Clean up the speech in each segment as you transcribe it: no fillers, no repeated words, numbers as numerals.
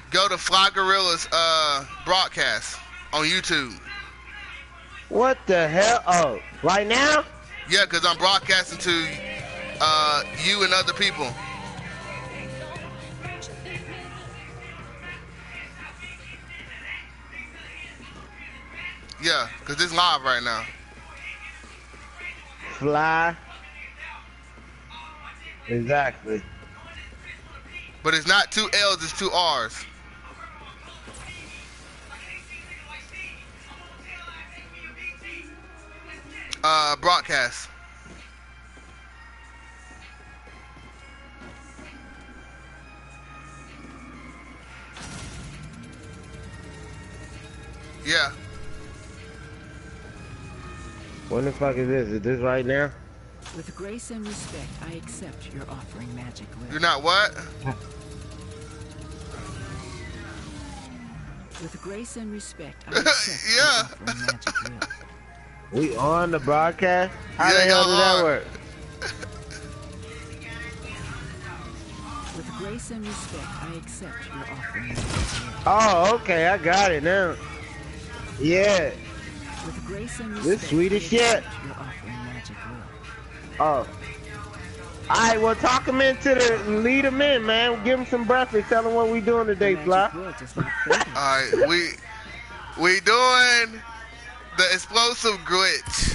Go to Fly Gorilla's broadcast on YouTube. What the hell? Oh, right now? Yeah, because I'm broadcasting to you and other people. Yeah, because it's live right now. Fly. Exactly. But it's not 2 L's, it's 2 R's. Broadcast. Yeah. When the fuck is this? Is this right now? With grace and respect, I accept your offering magic will. You're not what? With grace and respect, I accept your offering magic will. We on the broadcast? How Yeah, the hell y'all did that are. work? With grace and respect, I accept your offering magic will. Oh, okay, I got it now. Yeah. With grace and respect, This sweet as I shit. accept your offering magic will. Oh. Alright, well talk him into the lead him in, man. Give him some breakfast. Tell him what we doing today, Fly. Magic will does not fade. Alright, we doing the explosive glitch.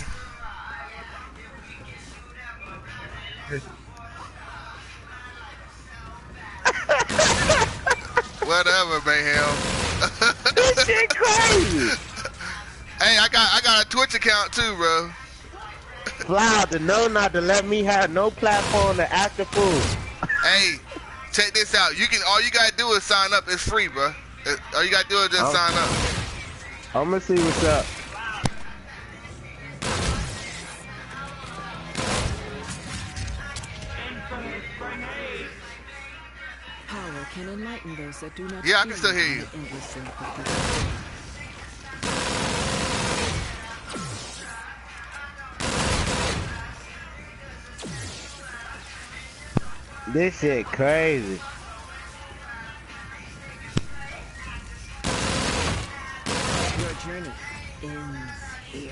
Whatever, Mayhem. This shit crazy. Hey, I got a Twitch account too, bro. Fly to know not to let me have no platform to act a fool. Hey, check this out. All you gotta do is sign up. It's free, bro. All you gotta do is just sign up. I'm gonna see what's up. Power can enlighten those that do not. Yeah, I can still hear you. This shit crazy. Your journey ends here.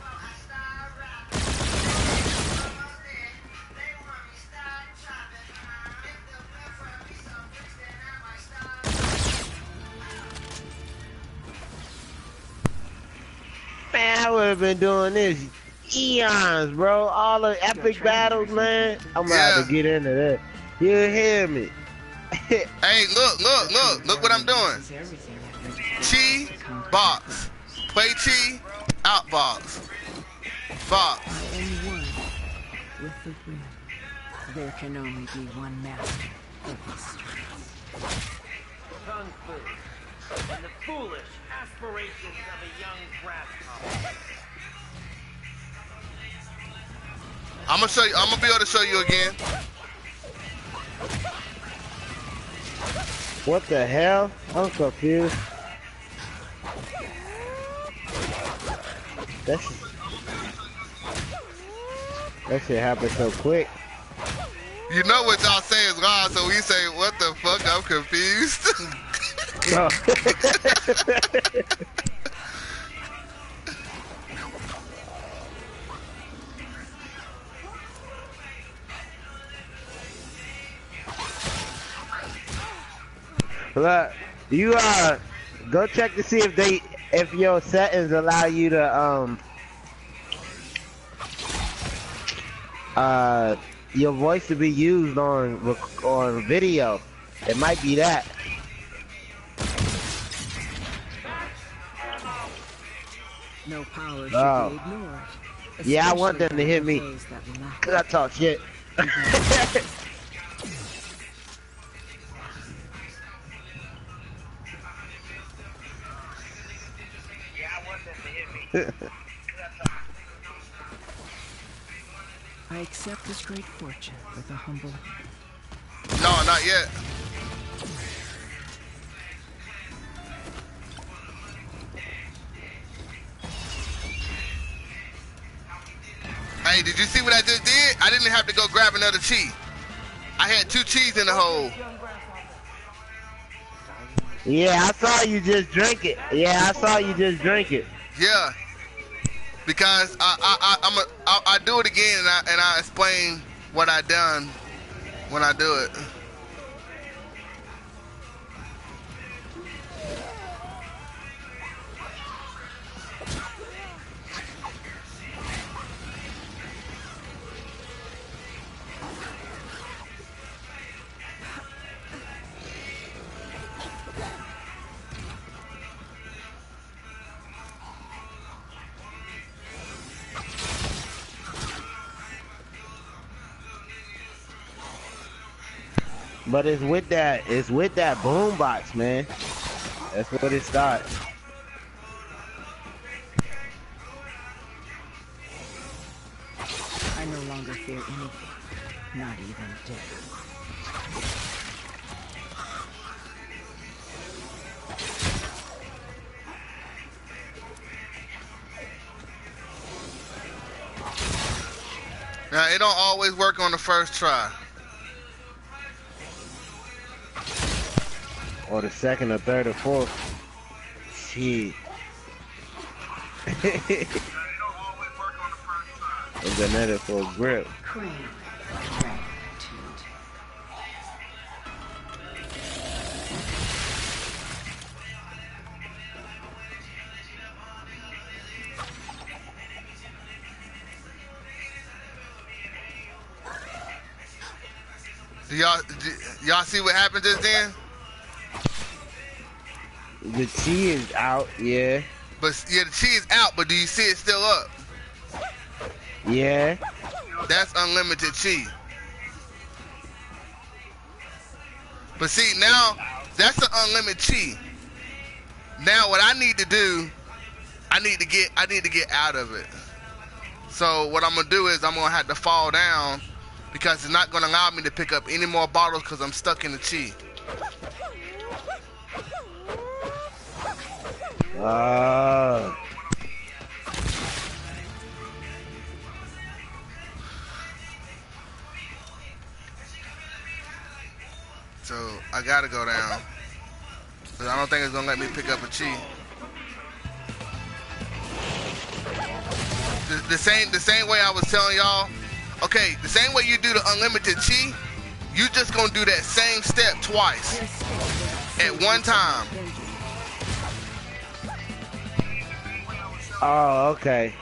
Man, I would have been doing this eons, bro. All the epic battles, man. I'm gonna have to get into that. You hear me? Hey, look what I'm doing. Chi, box. Play Chi, out box. Box. I am one with the wind. There can only be one master of these streets. Kung Fu and the foolish aspirations of a young grasshopper. I'm gonna be able to show you again. What the hell? I'm confused. That shit happened so quick. You know what y'all say is wrong, so we say, what the fuck, I'm confused. Look, you go check to see if your settings allow you to your voice to be used on video. It might be that. No power should be ignored. Yeah, I want them to hit me. Cause I talk shit. I accept this great fortune with a humble. No, not yet. Hey, did you see what I just did? I didn't have to go grab another Chi. I had 2 Chis in the hole. Yeah, I saw you just drink it. Yeah, I saw you just drink it. Yeah, because I do it again and I explain what I done when I do it. But it's with that boombox, man. That's what it starts. I no longer fear anything, not even death. Now it don't always work on the first try. Or the second or third or fourth. Shit. It's another for a grip. Crane. Gratitude. Do y'all see what happened just then? The chi is out, yeah. But yeah, the chi is out, but do you see it still up? Yeah. That's unlimited chi. But see, now that's an unlimited chi. Now what I need to do, I need to get out of it. So what I'm gonna do is I'm gonna have to fall down because it's not gonna allow me to pick up any more bottles because I'm stuck in the chi. So I gotta go down. Cause I don't think it's gonna let me pick up a chi. The same way I was telling y'all. Okay, the same way you do the unlimited chi, you just gonna do that same step twice at one time. Oh, okay.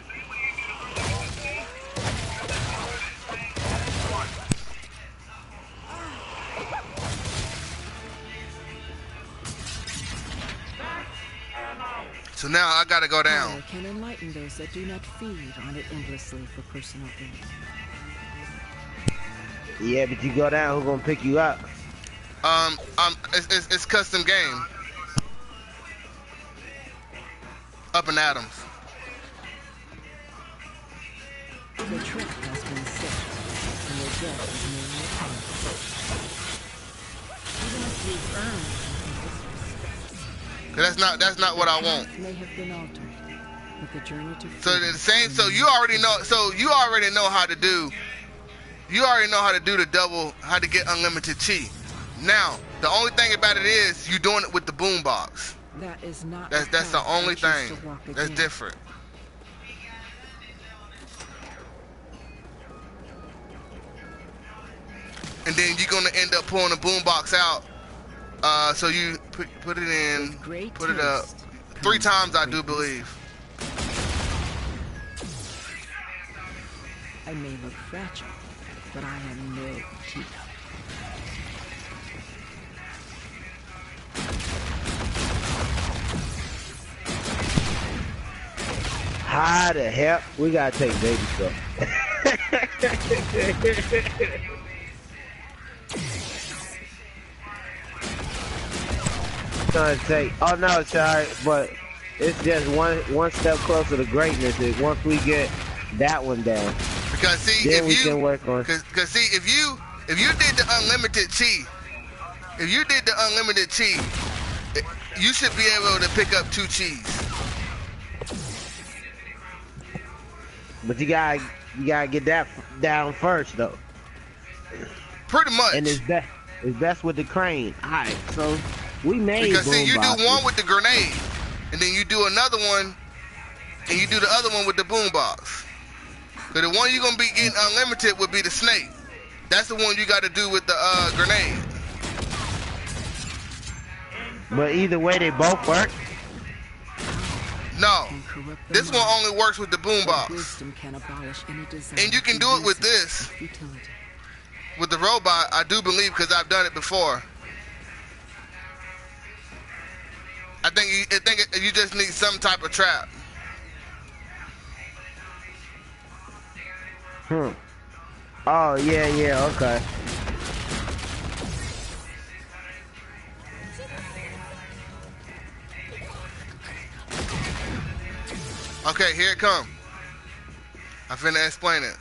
So now I gotta go down. Power can enlighten those that do not feed on it endlessly for personal gain. Yeah, but you go down, who gonna pick you up? It's custom game. Up and Adams. The trick has been set, and your death is merely a penalty. Even if we earn That's not what I want. may have been altered, but the journey to So the same. So you already know. So you already know how to do. You already know how to do the double. How to get unlimited chi. Now the only thing about it is you doing it with the boombox. That is not. That's the only thing. That's different. And then you're gonna end up pulling the boombox out. So you put it in, put it up 3 times, I do believe. I may look fragile, but I am no cheetah. How the hell? We gotta take baby stuff. Trying to take. Oh no, sorry, but it's just one step closer to greatness. Once we get that one down, because see, then if we you can work on. Cause see, if you did the unlimited chi, you should be able to pick up 2 chis. But you gotta get that down first though. Pretty much. And it's best with the crane. Alright, so We made Because see, you do boomboxes. one with the grenade, and then you do another one, and you do the other one with the boombox. So the one you're gonna be getting unlimited would be the snake. That's the one you got to do with the grenade. But either way, they both work. No, Can corrupt the this one mind, only works with the but boombox. wisdom can abolish any desire And you can to do it use with this. for futility. With the robot, I do believe, because I've done it before. I think you just need some type of trap. Oh, yeah, okay. Okay, here it come. I finna explain it.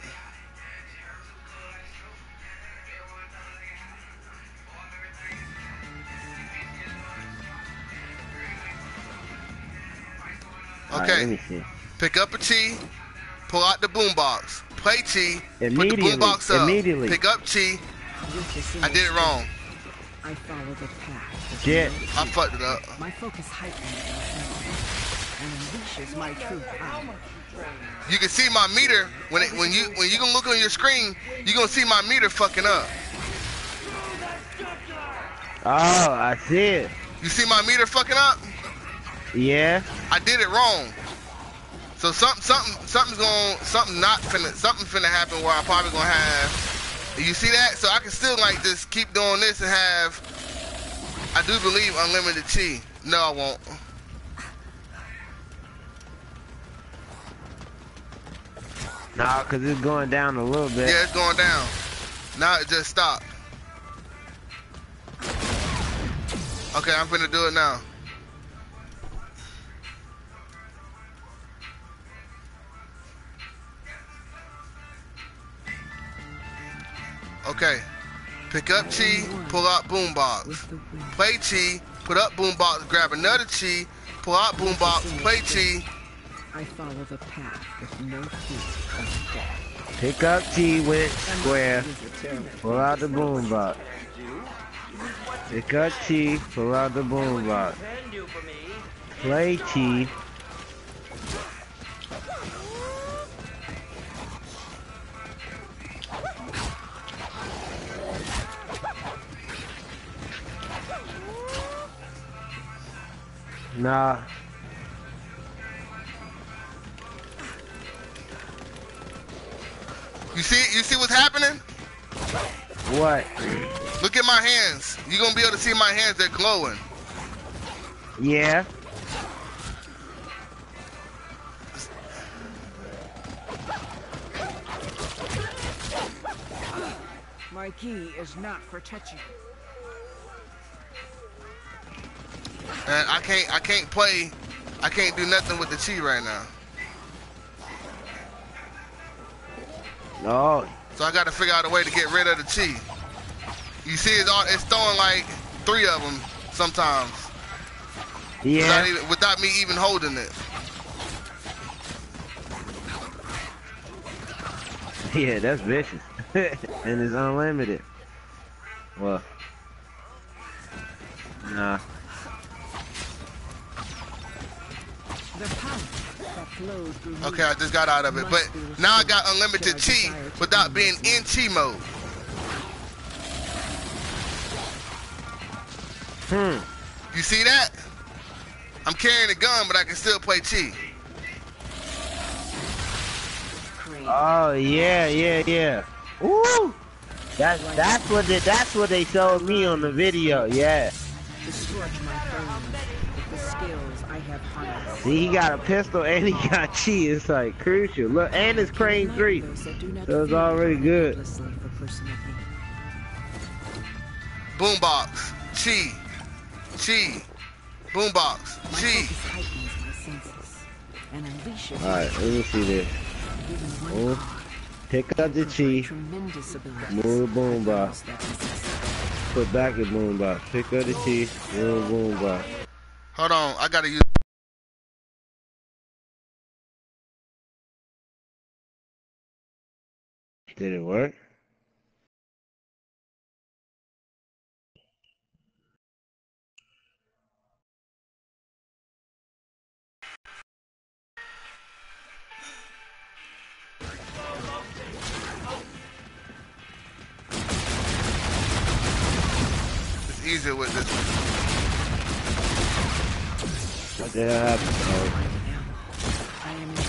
All right, Okay, let me see. pick up a chi, pull out the boombox, play chi, put the Immediately, boombox up, immediately. pick up chi. With this I did it wrong. I follow the path. Jet. I fucked it up. My focus heightens and unleashes my true power. You can see my meter when you gonna look on your screen. You gonna see my meter fucking up. Oh, I see it. You see my meter fucking up? Yeah. I did it wrong. So something finna happen where I'm probably gonna have. You see that? So I can still like just keep doing this and have. I do believe unlimited chi. No, I won't. Nah, cause it's going down a little bit. Yeah, it's going down. Now it just stopped. Okay, I'm finna do it now. Okay. Pick up chi, pull out boombox. With the wind, Play chi, put up boombox, grab another chi, pull out boombox, play chi. I follow the path with no fear of death. Pick up T with square. It is a terrible Pull out the boombox. Pick up T, pull out the boombox. Can do for me. Play T. Nah. You see what's happening? What? Look at my hands. You're gonna be able to see my hands, they're glowing. Yeah. My key is not for touching. And I can't do nothing with the chi right now. No. So I gotta figure out a way to get rid of the chi. You see it's throwing like 3 of them sometimes. Yeah. Without me even holding it. Yeah, that's vicious. And it's unlimited. Well. Nah. The power that flows through me Okay, I just got out of it. But now I got unlimited chi without being in chi mode. You see that? I'm carrying a gun, but I can still play chi. Oh yeah. Woo! That's what they showed me on the video. Yeah. Distort my brain with the skills I have harnessed. See, he got a pistol and he got chi. It's like crucial. Look, and it's Crane 3. So it's already good. Boombox, chi, boombox, chi. Alright, let me see this. Move. Pick up the chi. Move the boombox. Put back the boombox. Pick up the chi. Move the boombox. Hold on, I gotta use. Did it work? easier with this one. What the hell happened? I am in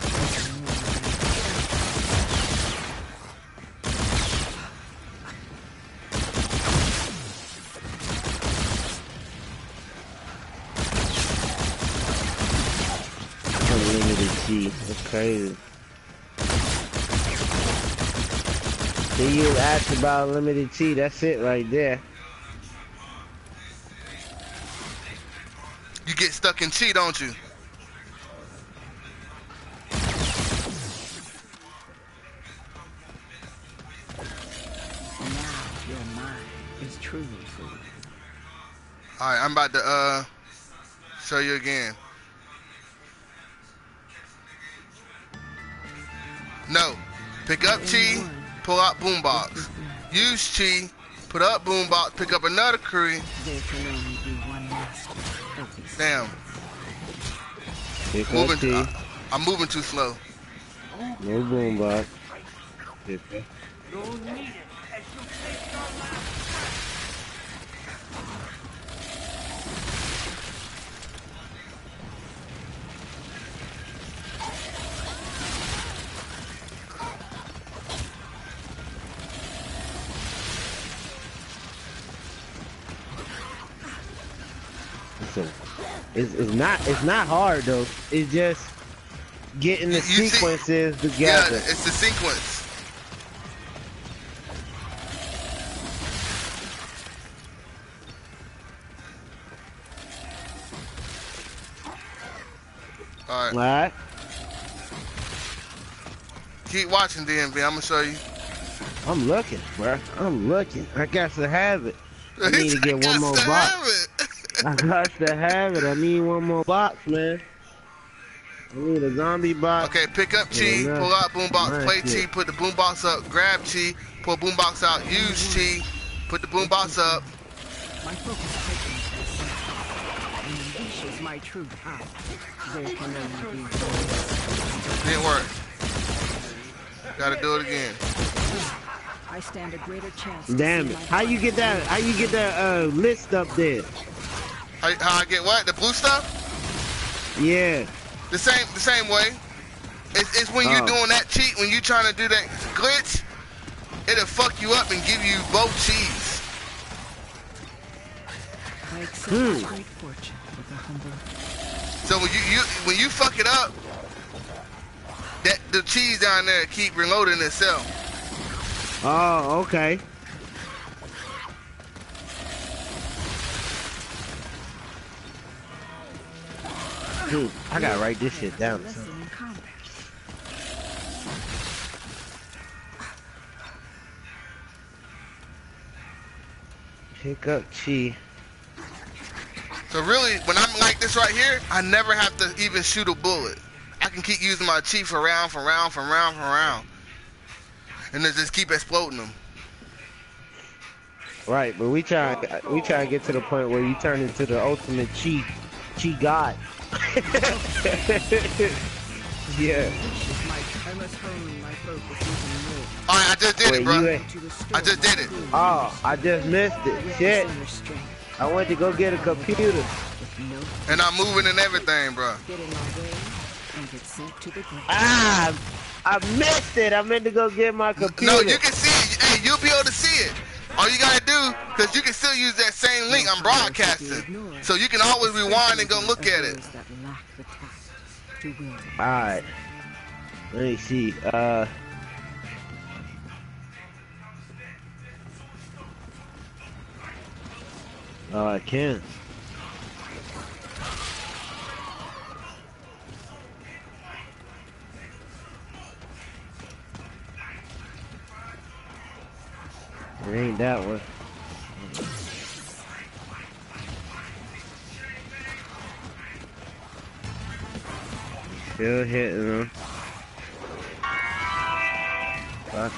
Unlimited G. That's crazy. See, you asked about limited T. That's it right there. You get stuck in chi, don't you? now your mind is truly free. Alright, I'm about to show you again. No. Pick up chi, pull out boombox. Use chi, put up boombox, pick up another curry. There can only be one master of this. Damn. Pick up Moving, T. I'm moving too slow. No boombox. Pick up. You'll need it as you take your last So, it's not hard though. It's just getting the You see- sequences Yeah, together. it's the sequence. Alright. Alright. Keep watching DMV, I'm gonna show you. I'm looking, bruh. I'm looking. I got to have it. I need to get one more box. I got to have it. I need one more box, man. I need a zombie box. Okay, pick up chi, Yeah, pull out boombox, nice play shit. chi, put the boombox up, grab chi, pull boombox out, use chi, put the boombox up. My focus tightens and unleashes my true power. There can only be one. Didn't work. Gotta do it again. I stand a greater chance. to Damn see it. my How you get that? How you get that list up there? How I get what? The blue stuff? Yeah. The same way. It's when you're Oh. doing that cheat, when you're trying to do that glitch, it'll fuck you up and give you both cheese. I accept great fortune with a humble. So when you fuck it up, that the cheese down there keep reloading itself. Oh, okay. I gotta write this shit down. Lesson in combat. Pick up chi. So really, when I'm like this right here, I never have to even shoot a bullet. I can keep using my chi for round, and then just keep exploding them. Right, but we try to get to the point where you turn into the ultimate chi god. Yeah. I must hone my focus even more. All right, I just did Wait, it, bro. you ain't- To restore I just did it. Oh, I just missed it. Shit. your strength. I went to go get a computer. With no And I'm moving and everything, bro. get in my way and get sent to the grave. Ah, I missed it. I meant to go get my computer. No, you can see it. Hey, you'll be able to see it. All you gotta do, because you can still use that same link I'm broadcasting. So you can always rewind and go look at it. Those that lack the tact to will. Alright. Let me see. Oh, I can. It ain't that one. Still hitting them. Fuck.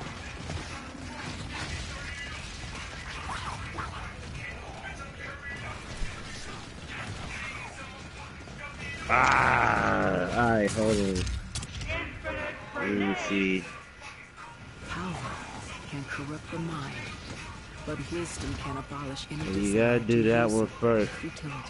Alright, hold on. Let me see. Power can corrupt the mind, But wisdom can abolish any You gotta do that one first. futility.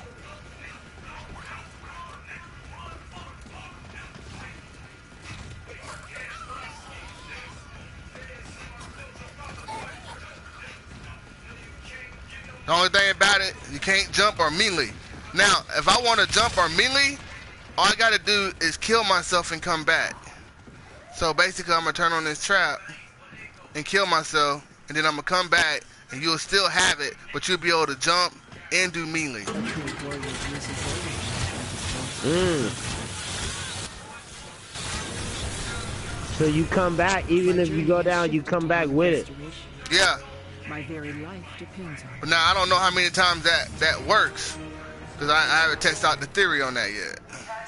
The only thing about it, you can't jump or melee. Now, if I want to jump or melee, all I gotta do is kill myself and come back. So basically, I'm gonna turn on this trap and kill myself, and then I'm gonna come back, and you'll still have it, but you'll be able to jump and do melee. So you come back, even if you go down, you come back with it. Yeah. My very life depends on it. But now I don't know how many times that works, because I haven't tested out the theory on that yet.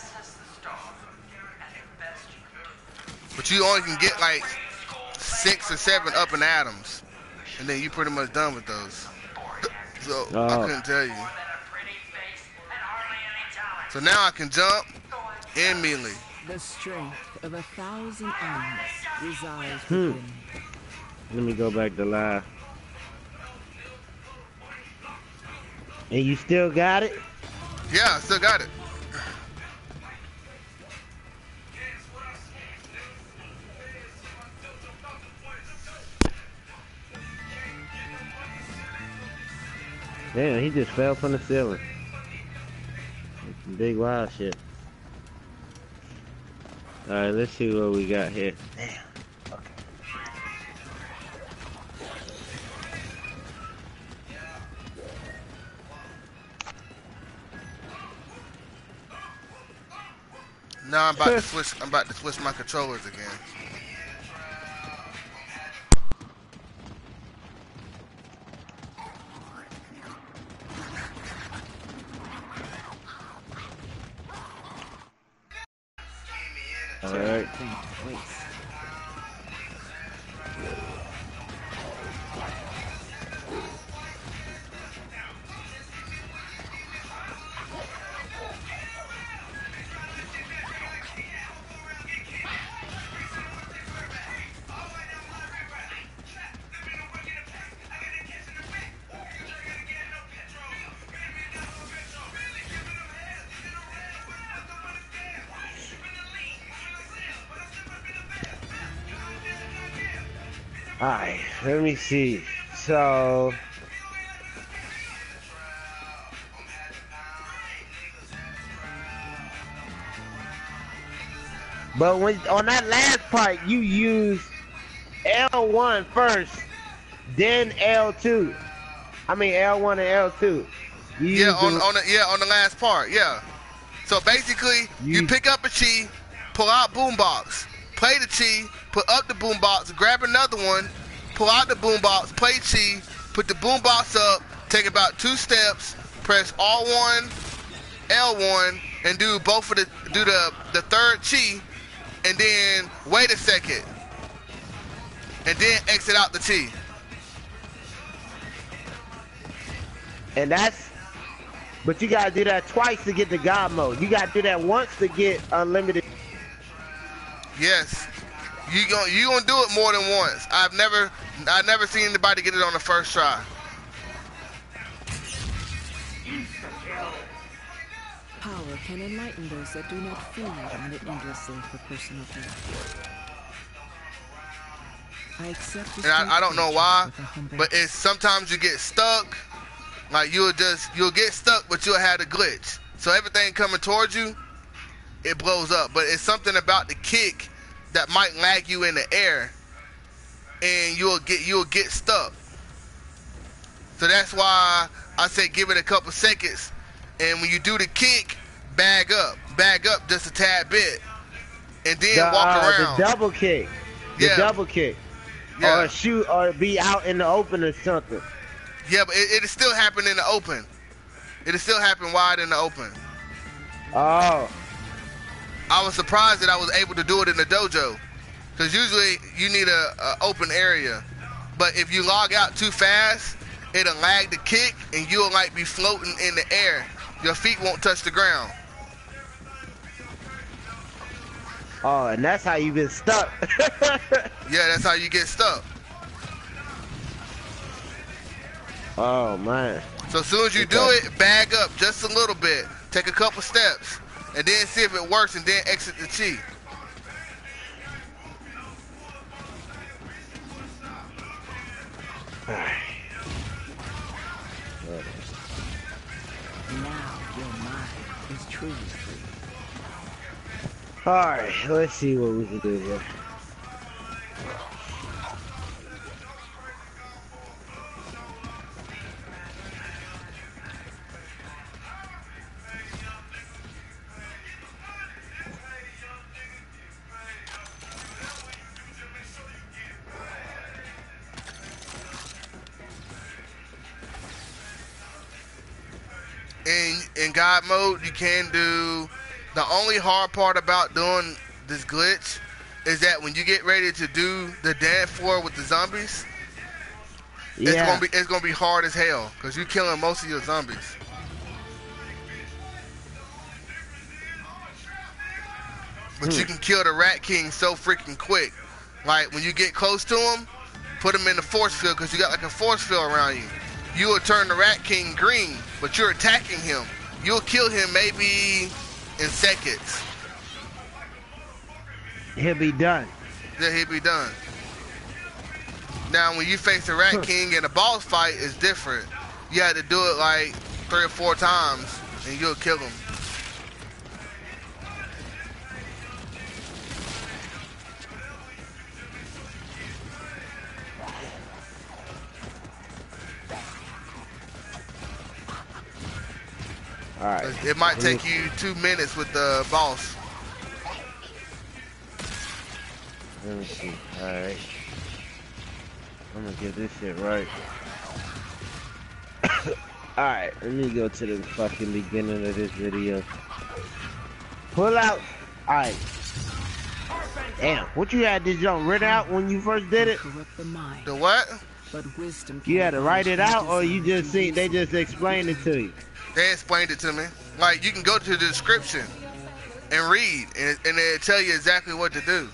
But you only can get like 6 or 7 up and atoms, and then you pretty much done with those. So I couldn't tell you. So now I can jump and melee. The strength of 1,000 armies resides within me. Let me go back to live. And you still got it? Yeah, I still got it. Damn, he just fell from the ceiling. Some big wild shit. Alright, let's see what we got here. Damn. Okay. Now I'm about to switch my controllers again. Alright. Alright, let me see. So but when on that last part you use L1 first, then L2. I mean L1 and L2. Yeah, on the last part, yeah. So basically you pick up a chi, pull out boombox, play the chi, put up the boombox, grab another one, pull out the boombox, play chi, put the boombox up, take about 2 steps, press R1, L1, and do both of the third chi, and then wait a second, and then exit out the chi. And but you gotta do that twice to get the God mode. You gotta do that once to get unlimited. Yes. You gonna do it more than once. I've never seen anybody get it on the first try. Power can enlighten those that do not feed on it endlessly for personal gain. I accept this. And I don't know why, but it's sometimes you get stuck. Like you'll get stuck, but you'll have a glitch. So everything coming towards you, it blows up. But it's something about the kick that might lag you in the air, and you'll get stuck. So that's why I say give it a couple seconds, and when you do the kick, bag up just a tad bit, and then walk around. The double kick. The double kick. Yeah. Or shoot, or be out in the open or something. Yeah, but it'll still happen in the open. It'll still happen wide in the open. Oh. I was surprised that I was able to do it in the dojo, because usually you need a open area. But if you log out too fast, it'll lag the kick, and you'll like be floating in the air. Your feet won't touch the ground. Oh, and that's how you been stuck. Yeah, that's how you get stuck. Oh man. So as soon as you do it, bag up just a little bit. Take a couple steps, and then see if it works, and then exit the chi. Now your mind is truly free. Alright, let's see what we can do here. In God mode, you can do. The only hard part about doing this glitch is that when you get ready to do the dance floor with the zombies, Yeah. it's gonna be hard as hell because you're killing most of your zombies. But you can kill the Rat King so freaking quick. Like when you get close to him, put him in the force field because you got like a force field around you. You will turn the Rat King green, but you're attacking him. You'll kill him maybe in seconds. He'll be done. Then he'll be done. Now, when you face the Rat King in a boss fight, it's different. You have to do it like 3 or 4 times, and you'll kill him. Alright. It might take you 2 minutes with the boss. Let me see. Alright. I'm gonna get this shit right. Alright, let me go to the fucking beginning of this video. Pull out. Alright. Damn, what you had this jump written out when you first did it? Corrupt the mind, The what? but wisdom You had to can write it change out, or you desires just see they just explained it to you? They explained it to me. Like, you can go to the description and read, and it'll tell you exactly what to do.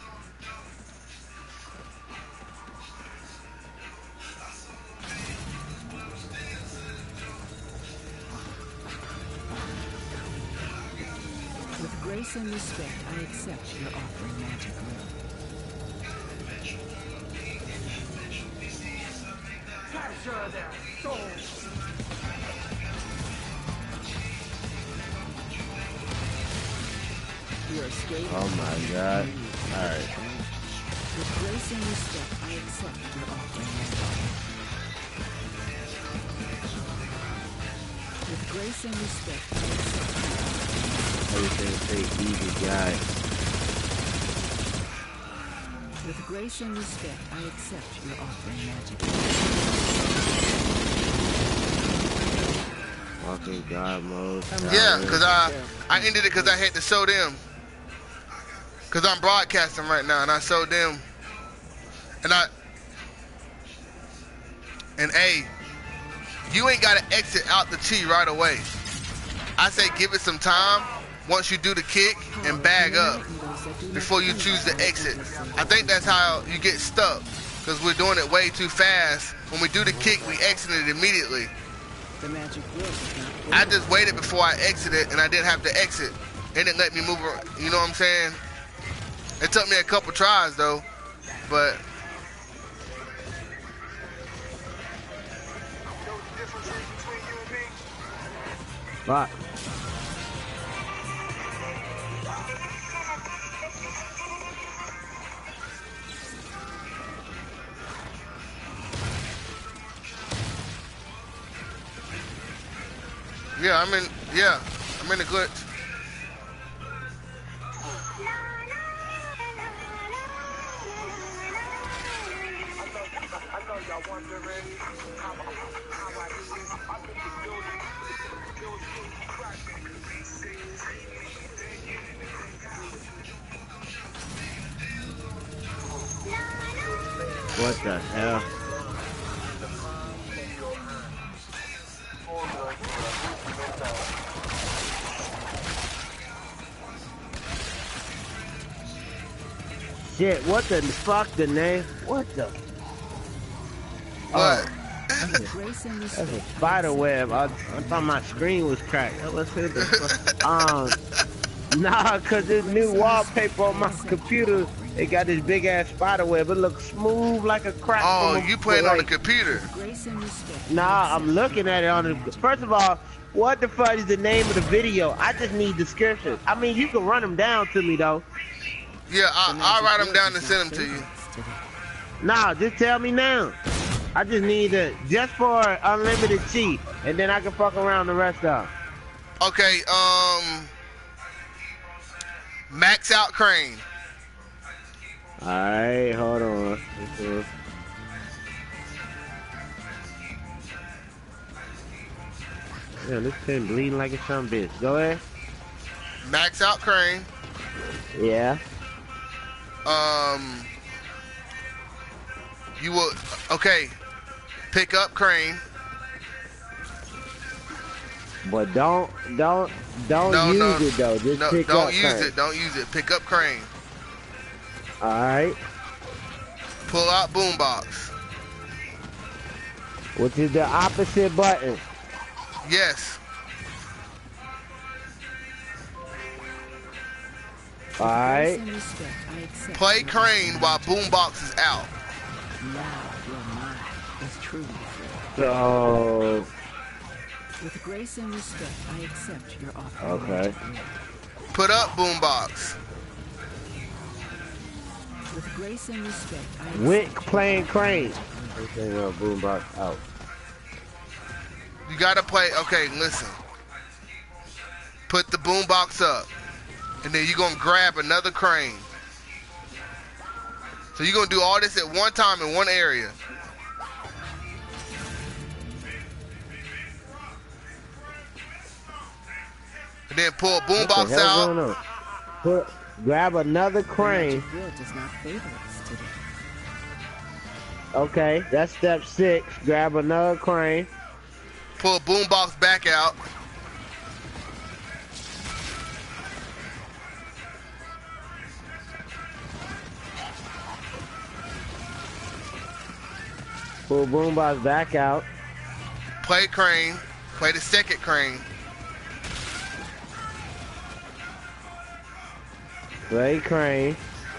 With grace and respect, I accept your offering, magic room. Capture their souls. Your escape. Oh my god. Alright. With grace and respect, I accept your offering, magic room. With grace and respect, I accept your Everything say easy guy. With grace and respect, I accept your offering, magic room. Walking God mode. Yeah, because I ended it because I had to show them. Because I'm broadcasting right now, and I showed them. And hey, you ain't got to exit out the chi right away. I say give it some time once you do the kick and bag up before you choose to exit. I think that's how you get stuck, because we're doing it way too fast. When we do the kick, we exit it immediately. The magic wheel is not I just waited before I exited, and I didn't have to exit. It didn't let me move around. You know what I'm saying? It took me a couple tries, though. But Right. yeah, I'm in the glitch. What the hell? Shit, what the fuck the name? What the? What? Grace and That's a respect. spider web. I thought my screen was cracked. Let's hit this. Nah, cause this new wallpaper on my computer, it got this big ass spider web. It looks smooth like a crack. Oh, from a, you playing on the like, computer? Grace and respect. Nah, I'm looking at it on the. First of all, what the fuck is the name of the video? I just need descriptions. I mean, you can run them down to me though. Yeah, I'll write them down and send them to you. Nah, just tell me now. I just need it just for unlimited cheat, and then I can fuck around the rest of them. Okay, max out Crane. Alright, hold on. Yeah, this pen bleeding like a son bitch. Go ahead. Max out Crane. Yeah. You will, okay, pick up Crane. But don't use it though. Just pick up don't use Crane. it. Don't use it. Pick up Crane. Alright. Pull out Boombox. Which is the opposite button. Yes. Alright. Grace and respect. I accept Play your Crane while Boombox is out. Now your mind is truly free. So With grace and respect, I accept your offer. okay. Put up Boombox. With grace and respect, I accept Wick playing Crane. Okay, well, Boombox out. You gotta play, okay, listen. Put the Boombox up. And then you're gonna grab another Crane. So you're gonna do all this at one time in one area. And then pull Boombox out. Grab another Crane. The will does not favor us today. Okay, that's step 6. Grab another Crane. Pull Boombox back out. Pull Boombox back out. Play Crane. Play the second Crane. Play Crane.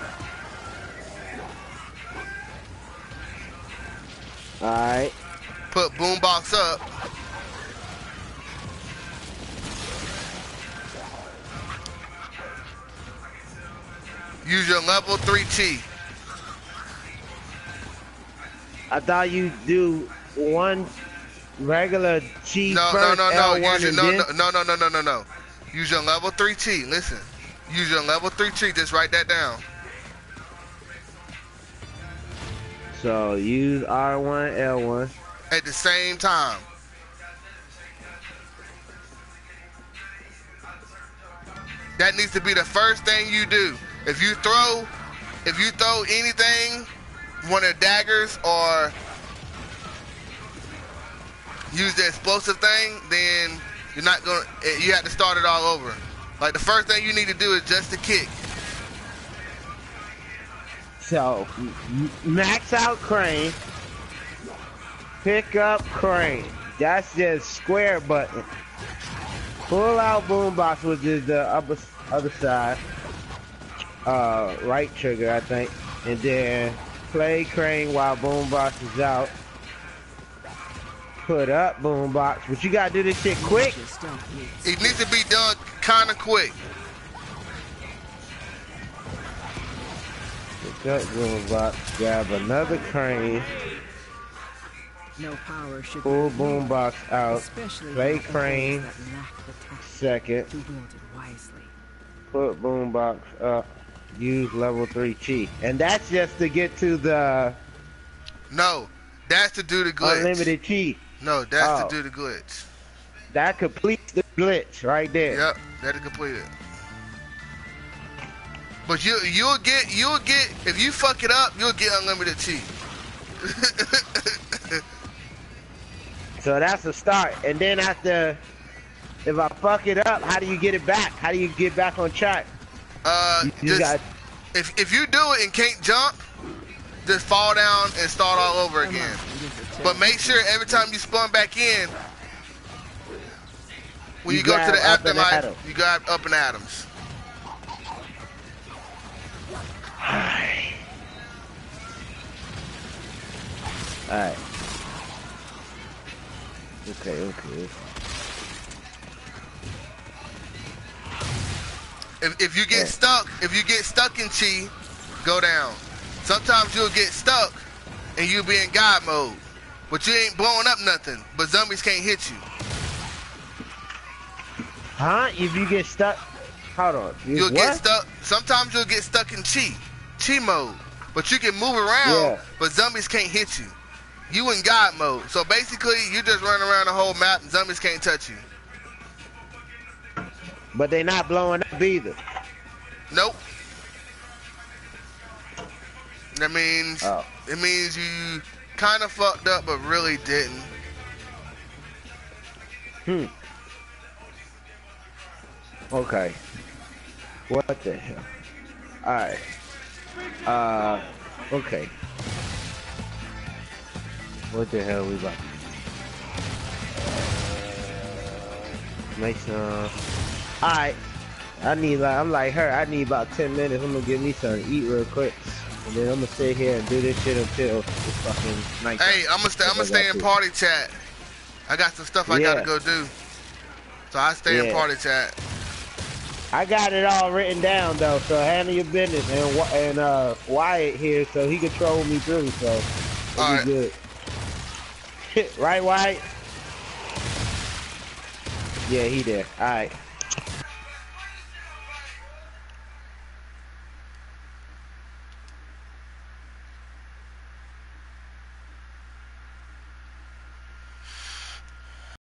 Alright. Put Boombox up. Use your level 3 chi. I thought you do one regular chi No, first, no. L1 Use and your, then... no. Use your level 3 chi. Listen. Use your level 3 chi. Just write that down. So use R1, L1. At the same time. That needs to be the first thing you do. If you throw anything, one of the daggers or use the explosive thing, then you have to start it all over. Like the first thing you need to do is just to kick. So max out Crane. Pick up Crane. That's just square button. Pull out Boombox, which is the other side. Right trigger, I think. And then play Crane while Boombox is out. Put up Boombox, but you gotta do this shit quick. It needs to be done kind of quick. Pick up Boombox, grab another Crane. No power should Pull be Boombox out. especially Play for Crane. those that lack the tactic Second. to wield it wisely. Put Boombox up. Use level 3 chi. And that's just to get to the No, that's to do the glitch. unlimited chi. No, that's to do the glitch. That completes the glitch right there. Yep, that'll complete it. But you'll get if you fuck it up, you'll get unlimited chi. So that's a start. And then after, if I fuck it up, how do you get it back? How do you get back on track? If you do it and can't jump, just fall down and start all over again. But make sure every time you spawn back in, when you go to grab the up and afterlife, Adam. you grab up and Adams. Alright. Okay. If you get stuck in chi, go down. Sometimes you'll get stuck and you'll be in God mode, but you ain't blowing up nothing. But zombies can't hit you. Huh? If you get stuck, hold on. You'll get stuck. Sometimes you'll get stuck in chi mode, but you can move around. Yeah. But zombies can't hit you. You in God mode, so basically you just run around the whole map and zombies can't touch you. But they not blowing up either. Nope. That means Oh. it means you kind of fucked up, but really didn't. Okay. What the hell? Alright. Okay. What the hell we about to make some... Alright. I'm like her. I need about 10 minutes. I'm gonna give me something to eat real quick. And then I'm gonna sit here and do this shit until it's fucking night. Hey, I'm gonna stay in party chat. I got some stuff I gotta go do. So I stay in party chat. I got it all written down though, so handle your business. And Wyatt here, so he can troll me through, so it'll be good. Right, Wyatt? Yeah, he did. Alright.